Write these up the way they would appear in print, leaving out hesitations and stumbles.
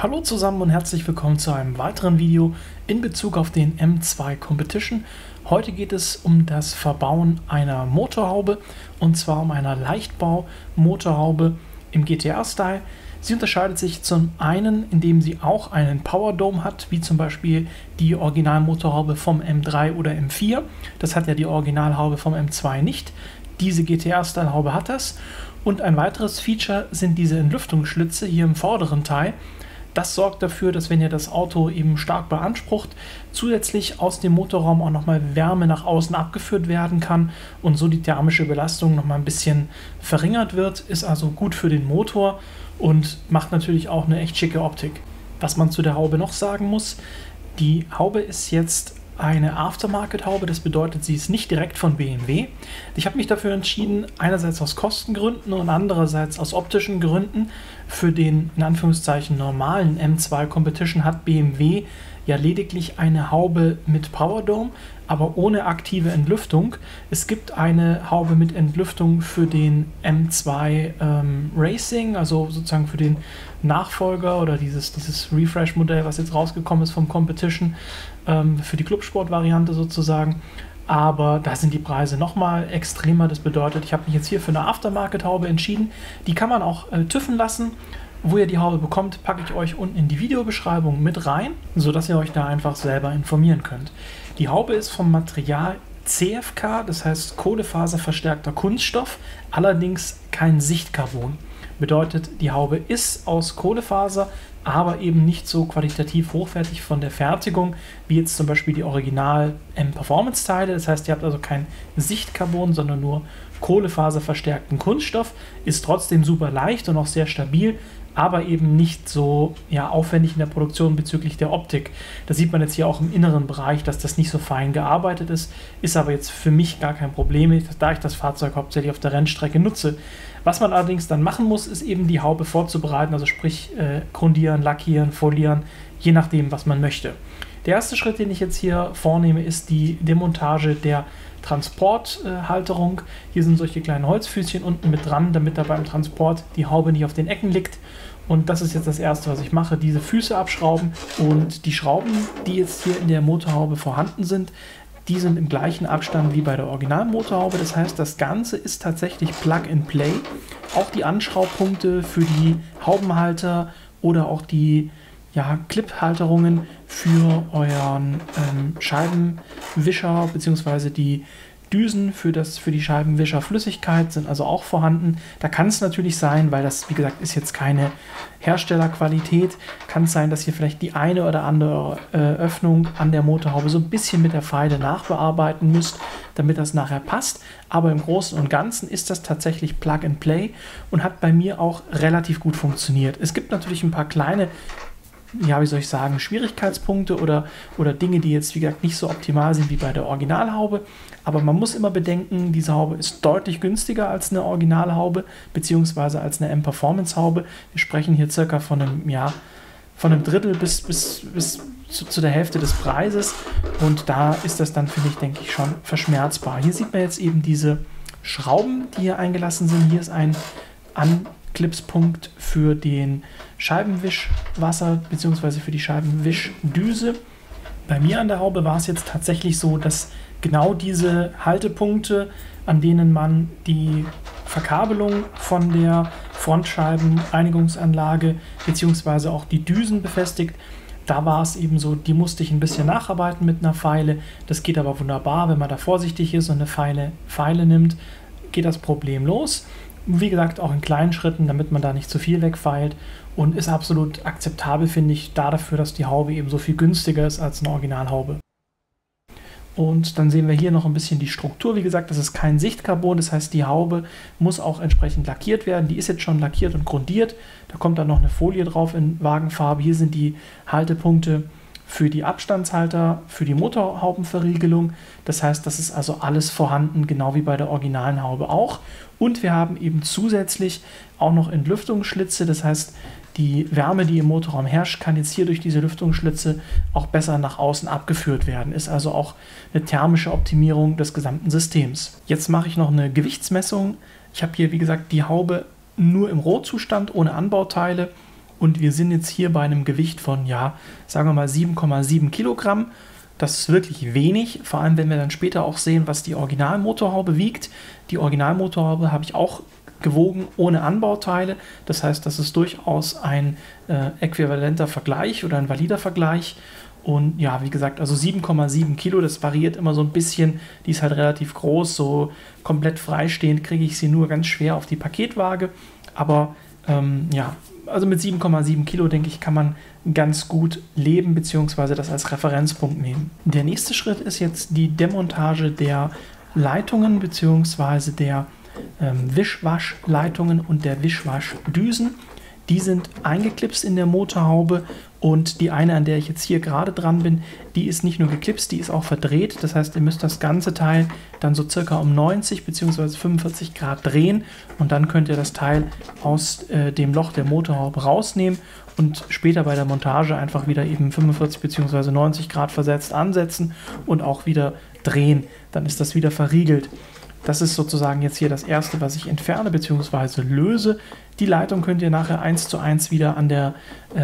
Hallo zusammen und herzlich willkommen zu einem weiteren Video in Bezug auf den M2 Competition. Heute geht es um das Verbauen einer Motorhaube und zwar um eine Leichtbau-Motorhaube im GTR-Style. Sie unterscheidet sich zum einen, indem sie auch einen Power Dome hat, wie zum Beispiel die Originalmotorhaube vom M3 oder M4. Das hat ja die Originalhaube vom M2 nicht. Diese GTR-Style-Haube hat das. Und ein weiteres Feature sind diese Entlüftungsschlitze hier im vorderen Teil. Das sorgt dafür, dass, wenn ihr das Auto eben stark beansprucht, zusätzlich aus dem Motorraum auch nochmal Wärme nach außen abgeführt werden kann und so die thermische Belastung nochmal ein bisschen verringert wird. Ist also gut für den Motor und macht natürlich auch eine echt schicke Optik. Was man zu der Haube noch sagen muss: Die Haube ist jetzt eine Aftermarket-Haube, das bedeutet, sie ist nicht direkt von BMW. Ich habe mich dafür entschieden, einerseits aus Kostengründen und andererseits aus optischen Gründen. Für den, in Anführungszeichen, normalen M2 Competition hat BMW ja lediglich eine Haube mit Power Dome, aber ohne aktive Entlüftung. Es gibt eine Haube mit Entlüftung für den M2 Racing, also sozusagen für den Nachfolger oder dieses Refresh-Modell, was jetzt rausgekommen ist vom Competition, für die Clubsport-Variante sozusagen. Aber da sind die Preise nochmal extremer. Das bedeutet, ich habe mich jetzt hier für eine Aftermarket-Haube entschieden. Die kann man auch TÜVen lassen. Wo ihr die Haube bekommt, packe ich euch unten in die Videobeschreibung mit rein, sodass ihr euch da einfach selber informieren könnt. Die Haube ist vom Material CFK, das heißt kohlefaserverstärkter Kunststoff, allerdings kein Sichtcarbon. Bedeutet, die Haube ist aus Kohlefaser, aber eben nicht so qualitativ hochwertig von der Fertigung, wie jetzt zum Beispiel die Original M-Performance-Teile. Das heißt, ihr habt also kein Sichtcarbon, sondern nur kohlefaserverstärkten Kunststoff. Ist trotzdem super leicht und auch sehr stabil, aber eben nicht so aufwendig in der Produktion bezüglich der Optik. Das sieht man jetzt hier auch im inneren Bereich, dass das nicht so fein gearbeitet ist, ist aber jetzt für mich gar kein Problem, da ich das Fahrzeug hauptsächlich auf der Rennstrecke nutze. Was man allerdings dann machen muss, ist eben die Haube vorzubereiten, also sprich grundieren, lackieren, folieren, je nachdem, was man möchte. Der erste Schritt, den ich jetzt hier vornehme, ist die Demontage der Transporthalterung. Hier sind solche kleinen Holzfüßchen unten mit dran, damit da beim Transport die Haube nicht auf den Ecken liegt. Und das ist jetzt das erste, was ich mache: diese Füße abschrauben. Und die Schrauben, die jetzt hier in der Motorhaube vorhanden sind, die sind im gleichen Abstand wie bei der Originalmotorhaube. Das heißt, das Ganze ist tatsächlich Plug and Play. Auch die Anschraubpunkte für die Haubenhalter oder auch die Clip-Halterungen für euren Scheibenwischer bzw. die Düsen für die Scheibenwischerflüssigkeit sind also auch vorhanden. Da kann es natürlich sein, weil das, wie gesagt, ist jetzt keine Herstellerqualität, kann es sein, dass ihr vielleicht die eine oder andere Öffnung an der Motorhaube so ein bisschen mit der Feile nachbearbeiten müsst, damit das nachher passt. Aber im Großen und Ganzen ist das tatsächlich Plug and Play und hat bei mir auch relativ gut funktioniert. Es gibt natürlich ein paar kleine Schwierigkeitspunkte oder Dinge, die jetzt, wie gesagt, nicht so optimal sind wie bei der Originalhaube. Aber man muss immer bedenken, diese Haube ist deutlich günstiger als eine Originalhaube, beziehungsweise als eine M-Performance-Haube. Wir sprechen hier circa von einem Drittel bis zu der Hälfte des Preises. Und da ist das dann, denke ich, schon verschmerzbar. Hier sieht man jetzt eben diese Schrauben, die hier eingelassen sind. Hier ist ein Anknipspunkt für den Scheibenwischwasser bzw. für die Scheibenwischdüse. Bei mir an der Haube war es jetzt tatsächlich so, dass genau diese Haltepunkte, an denen man die Verkabelung von der Frontscheibenreinigungsanlage bzw. auch die Düsen befestigt, da war es eben so, die musste ich ein bisschen nacharbeiten mit einer Feile. Das geht aber wunderbar, wenn man da vorsichtig ist und eine Feile nimmt, geht das problemlos. Wie gesagt, auch in kleinen Schritten, damit man da nicht zu viel wegfeilt, und ist absolut akzeptabel, finde ich, dafür, dass die Haube eben so viel günstiger ist als eine Originalhaube. Und dann sehen wir hier noch ein bisschen die Struktur. Wie gesagt, das ist kein Sichtcarbon, das heißt, die Haube muss auch entsprechend lackiert werden. Die ist jetzt schon lackiert und grundiert. Da kommt dann noch eine Folie drauf in Wagenfarbe. Hier sind die Haltepunkte für die Abstandshalter, für die Motorhaubenverriegelung. Das heißt, das ist also alles vorhanden, genau wie bei der originalen Haube auch. Und wir haben eben zusätzlich auch noch Entlüftungsschlitze. Das heißt, die Wärme, die im Motorraum herrscht, kann jetzt hier durch diese Lüftungsschlitze auch besser nach außen abgeführt werden. Ist also auch eine thermische Optimierung des gesamten Systems. Jetzt mache ich noch eine Gewichtsmessung. Ich habe hier, wie gesagt, die Haube nur im Rohzustand, ohne Anbauteile. und wir sind jetzt hier bei einem Gewicht von, ja, sagen wir mal 7,7 Kilogramm. Das ist wirklich wenig, vor allem wenn wir dann später auch sehen, was die Originalmotorhaube wiegt. Die Originalmotorhaube habe ich auch gewogen ohne Anbauteile. Das heißt, das ist durchaus ein äquivalenter Vergleich oder ein valider Vergleich. Und ja, wie gesagt, also 7,7 Kilo, das variiert immer so ein bisschen. Die ist halt relativ groß, so komplett freistehend kriege ich sie nur ganz schwer auf die Paketwaage. Aber ja, also mit 7,7 Kilo, denke ich, kann man ganz gut leben bzw. das als Referenzpunkt nehmen. Der nächste Schritt ist jetzt die Demontage der Leitungen bzw. der Wischwaschleitungen und der Wischwaschdüsen. Die sind eingeklipst in der Motorhaube und die eine, an der ich jetzt hier gerade dran bin, die ist nicht nur geklipst, die ist auch verdreht. Das heißt, ihr müsst das ganze Teil dann so circa um 90 bzw. 45 Grad drehen und dann könnt ihr das Teil aus dem Loch der Motorhaube rausnehmen und später bei der Montage einfach wieder eben 45 bzw. 90 Grad versetzt ansetzen und auch wieder drehen. Dann ist das wieder verriegelt. Das ist sozusagen jetzt hier das erste, was ich entferne bzw. löse. Die Leitung könnt ihr nachher 1:1 wieder an der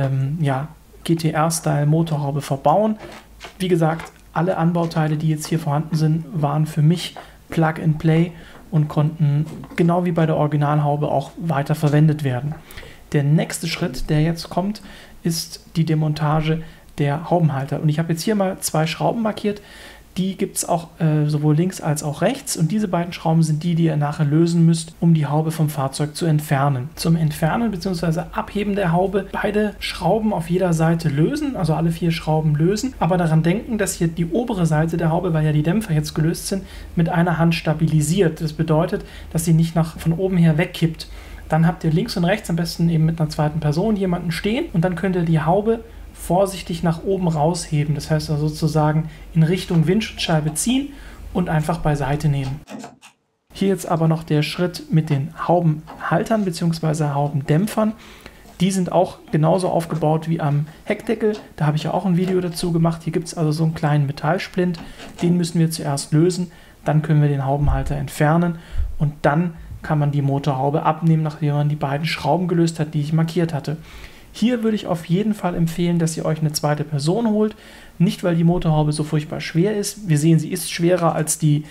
GTR-Style Motorhaube verbauen. Wie gesagt, alle Anbauteile, die jetzt hier vorhanden sind, waren für mich Plug and Play und konnten genau wie bei der Originalhaube auch weiter verwendet werden. Der nächste Schritt, der jetzt kommt, ist die Demontage der Haubenhalter. Und ich habe jetzt hier mal 2 Schrauben markiert. Die gibt es auch sowohl links als auch rechts und diese beiden Schrauben sind die, die ihr nachher lösen müsst, um die Haube vom Fahrzeug zu entfernen. Zum Entfernen bzw. Abheben der Haube beide Schrauben auf jeder Seite lösen, also alle 4 Schrauben lösen, aber daran denken, dass ihr die obere Seite der Haube, weil ja die Dämpfer jetzt gelöst sind, mit einer Hand stabilisiert. Das bedeutet, dass sie nicht von oben her wegkippt. Dann habt ihr links und rechts am besten eben mit einer zweiten Person jemanden stehen und dann könnt ihr die Haube vorsichtig nach oben rausheben. Das heißt also sozusagen in Richtung Windschutzscheibe ziehen und einfach beiseite nehmen. Hier jetzt aber noch der Schritt mit den Haubenhaltern bzw. Haubendämpfern. Die sind auch genauso aufgebaut wie am Heckdeckel. Da habe ich ja auch ein Video dazu gemacht. Hier gibt es also so einen kleinen Metallsplint. Den müssen wir zuerst lösen. Dann können wir den Haubenhalter entfernen und dann kann man die Motorhaube abnehmen, nachdem man die beiden Schrauben gelöst hat, die ich markiert hatte. Hier würde ich auf jeden Fall empfehlen, dass ihr euch eine zweite Person holt. Nicht, weil die Motorhaube so furchtbar schwer ist. Wir sehen, sie ist schwerer als die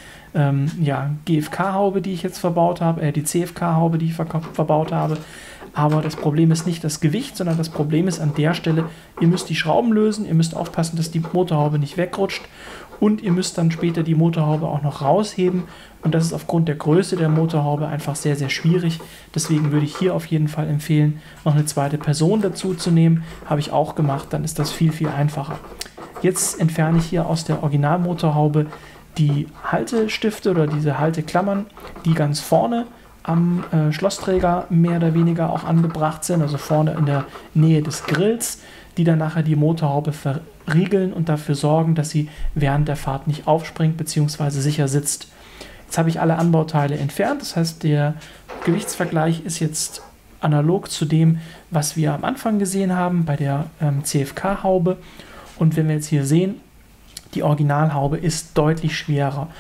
GFK-Haube, die ich jetzt verbaut habe, die CFK-Haube, die ich verbaut habe. Aber das Problem ist nicht das Gewicht, sondern das Problem ist an der Stelle, ihr müsst die Schrauben lösen, ihr müsst aufpassen, dass die Motorhaube nicht wegrutscht und ihr müsst dann später die Motorhaube auch noch rausheben und das ist aufgrund der Größe der Motorhaube einfach sehr, sehr schwierig. Deswegen würde ich hier auf jeden Fall empfehlen, noch eine zweite Person dazu zu nehmen. Habe ich auch gemacht, dann ist das viel, viel einfacher. Jetzt entferne ich hier aus der Originalmotorhaube die Haltestifte oder diese Halteklammern, die ganz vorne am Schlossträger mehr oder weniger auch angebracht sind, also vorne in der Nähe des Grills, die dann nachher die Motorhaube verriegeln und dafür sorgen, dass sie während der Fahrt nicht aufspringt bzw. sicher sitzt. Jetzt habe ich alle Anbauteile entfernt, das heißt, der Gewichtsvergleich ist jetzt analog zu dem, was wir am Anfang gesehen haben bei der CFK-Haube. Und wenn wir jetzt hier sehen, die Originalhaube ist deutlich schwerer,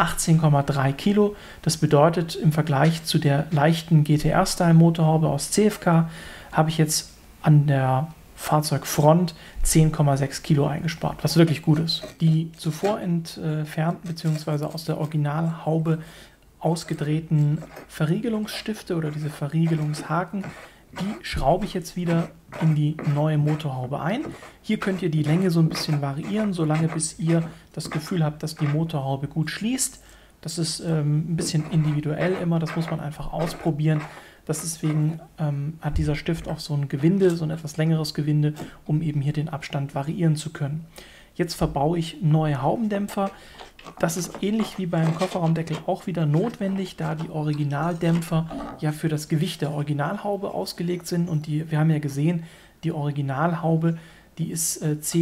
18,3 Kilo. Das bedeutet, im Vergleich zu der leichten GTR-Style-Motorhaube aus CFK habe ich jetzt an der Fahrzeugfront 10,6 Kilo eingespart, was wirklich gut ist. Die zuvor entfernten bzw. aus der Originalhaube ausgedrehten Verriegelungsstifte oder diese Verriegelungshaken, die schraube ich jetzt wieder in die neue Motorhaube ein. Hier könnt ihr die Länge so ein bisschen variieren, solange bis ihr das Gefühl habt, dass die Motorhaube gut schließt. Das ist ein bisschen individuell immer, das muss man einfach ausprobieren. Deswegen hat dieser Stift auch so ein Gewinde, so ein etwas längeres Gewinde, um eben hier den Abstand variieren zu können. Jetzt verbaue ich neue Haubendämpfer. Das ist ähnlich wie beim Kofferraumdeckel auch wieder notwendig, da die Originaldämpfer ja für das Gewicht der Originalhaube ausgelegt sind. Und wir haben ja gesehen, die Originalhaube, die ist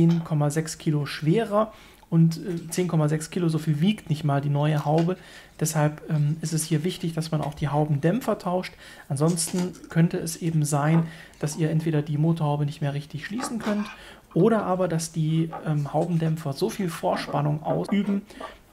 10,6 Kilo schwerer und 10,6 Kilo, so viel wiegt nicht mal die neue Haube. Deshalb ist es hier wichtig, dass man auch die Haubendämpfer tauscht. Ansonsten könnte es eben sein, dass ihr entweder die Motorhaube nicht mehr richtig schließen könnt oder aber, dass die Haubendämpfer so viel Vorspannung ausüben,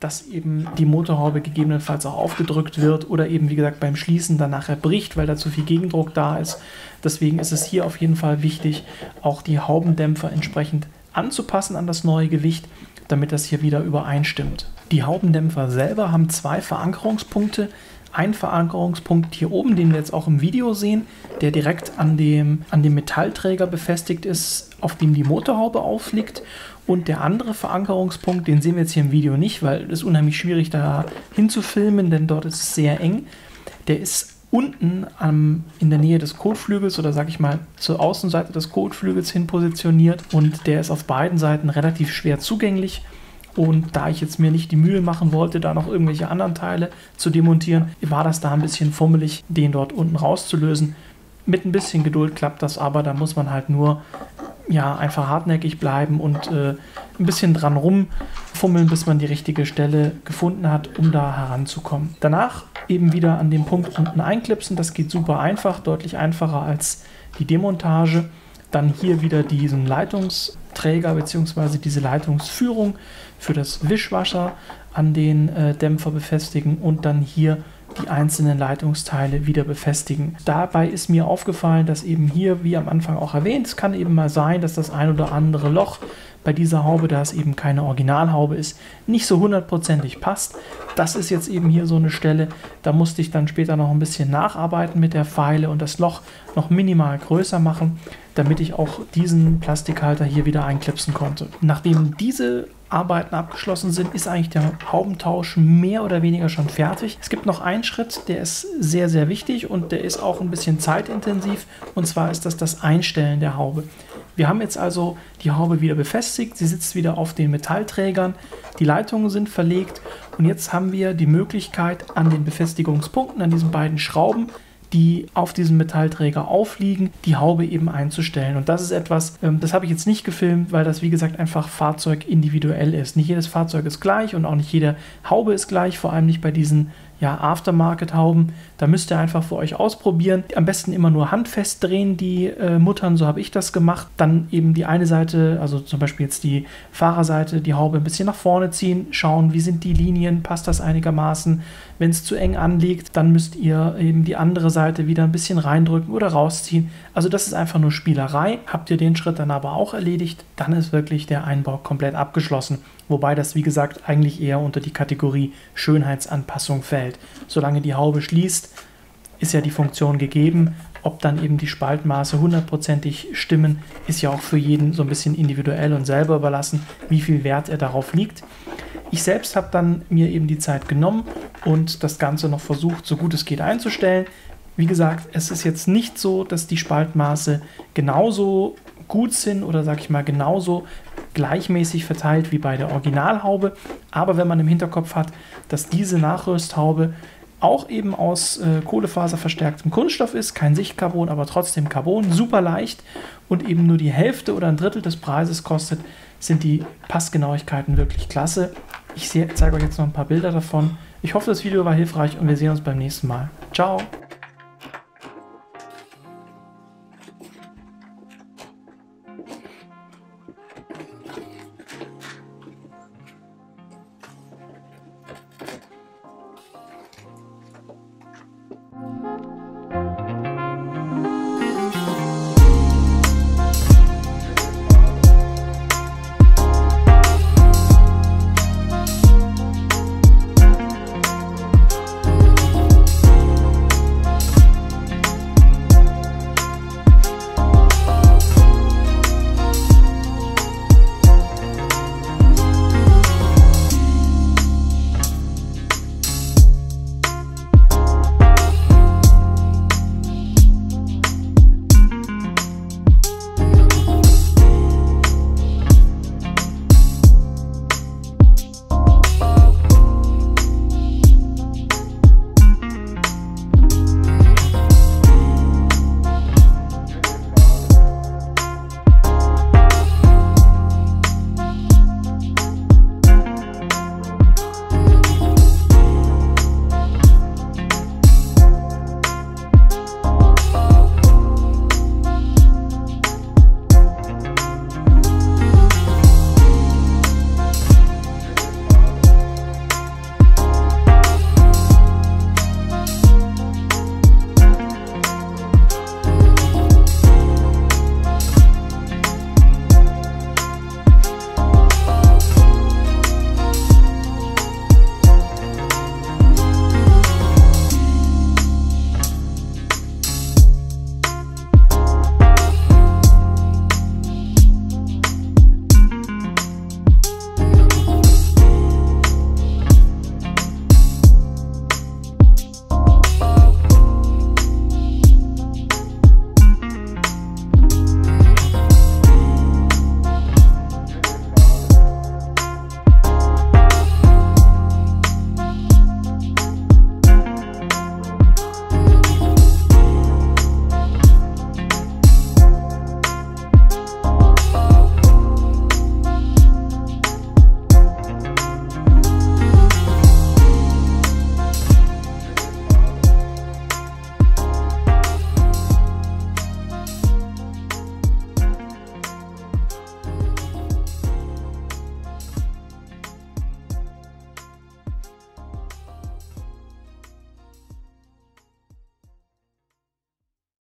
dass eben die Motorhaube gegebenenfalls auch aufgedrückt wird oder eben, wie gesagt, beim Schließen dann nachher bricht, weil da zu viel Gegendruck da ist. Deswegen ist es hier auf jeden Fall wichtig, auch die Haubendämpfer entsprechend anzupassen an das neue Gewicht, damit das hier wieder übereinstimmt. Die Haubendämpfer selber haben 2 Verankerungspunkte. Ein Verankerungspunkt hier oben, den wir jetzt auch im Video sehen, der direkt an dem Metallträger befestigt ist, auf dem die Motorhaube aufliegt. Und der andere Verankerungspunkt, den sehen wir jetzt hier im Video nicht, weil es unheimlich schwierig da hinzufilmen, denn dort ist es sehr eng. Der ist unten in der Nähe des Kotflügels oder sag ich mal zur Außenseite des Kotflügels hin positioniert und der ist auf beiden Seiten relativ schwer zugänglich. Und da ich jetzt mir nicht die Mühe machen wollte, da noch irgendwelche anderen Teile zu demontieren, war das da ein bisschen fummelig, den dort unten rauszulösen. Mit ein bisschen Geduld klappt das aber, da muss man halt nur einfach hartnäckig bleiben und ein bisschen dran rumfummeln, bis man die richtige Stelle gefunden hat, um da heranzukommen. Danach eben wieder an dem Punkt unten einklipsen, das geht super einfach, deutlich einfacher als die Demontage. Dann hier wieder diesen Leitungsträger bzw. diese Leitungsführung für das Wischwasser an den Dämpfer befestigen und dann hier die einzelnen Leitungsteile wieder befestigen. Dabei ist mir aufgefallen, dass eben hier, wie am Anfang auch erwähnt, es kann eben mal sein, dass das ein oder andere Loch bei dieser Haube, da es eben keine Originalhaube ist, nicht so hundertprozentig passt. Das ist jetzt eben hier so eine Stelle, da musste ich dann später noch ein bisschen nacharbeiten mit der Feile und das Loch noch minimal größer machen, damit ich auch diesen Plastikhalter hier wieder einklipsen konnte. Nachdem diese Arbeiten abgeschlossen sind, ist eigentlich der Haubentausch mehr oder weniger schon fertig. Es gibt noch einen Schritt, der ist sehr, sehr wichtig und der ist auch ein bisschen zeitintensiv, und zwar ist das Einstellen der Haube. Wir haben jetzt also die Haube wieder befestigt, sie sitzt wieder auf den Metallträgern, die Leitungen sind verlegt und jetzt haben wir die Möglichkeit, an den Befestigungspunkten, an diesen beiden Schrauben, die auf diesem Metallträger aufliegen, die Haube eben einzustellen. Und das ist etwas, das habe ich jetzt nicht gefilmt, weil das wie gesagt einfach fahrzeugindividuell ist. Nicht jedes Fahrzeug ist gleich und auch nicht jede Haube ist gleich, vor allem nicht bei diesen Aftermarket-Hauben. Da müsst ihr einfach für euch ausprobieren. Am besten immer nur handfest drehen, die Muttern, so habe ich das gemacht. Dann eben die eine Seite, also zum Beispiel jetzt die Fahrerseite, die Haube ein bisschen nach vorne ziehen, schauen, wie sind die Linien, passt das einigermaßen. Wenn es zu eng anliegt, dann müsst ihr eben die andere Seite wieder ein bisschen reindrücken oder rausziehen. Also das ist einfach nur Spielerei. Habt ihr den Schritt dann aber auch erledigt, dann ist wirklich der Einbau komplett abgeschlossen. Wobei das, wie gesagt, eigentlich eher unter die Kategorie Schönheitsanpassung fällt. Solange die Haube schließt, ist ja die Funktion gegeben. Ob dann eben die Spaltmaße hundertprozentig stimmen, ist ja auch für jeden so ein bisschen individuell und selber überlassen, wie viel Wert er darauf liegt. Ich selbst habe dann mir eben die Zeit genommen und das Ganze noch versucht, so gut es geht einzustellen. Wie gesagt, es ist jetzt nicht so, dass die Spaltmaße genauso gut sind oder sag ich mal genauso gleichmäßig verteilt wie bei der Originalhaube. Aber wenn man im Hinterkopf hat, dass diese Nachrüsthaube auch eben aus kohlefaserverstärktem Kunststoff ist, kein Sichtcarbon, aber trotzdem Carbon, super leicht und eben nur die Hälfte oder ein Drittel des Preises kostet, sind die Passgenauigkeiten wirklich klasse. Ich zeige euch jetzt noch ein paar Bilder davon. Ich hoffe, das Video war hilfreich und wir sehen uns beim nächsten Mal. Ciao!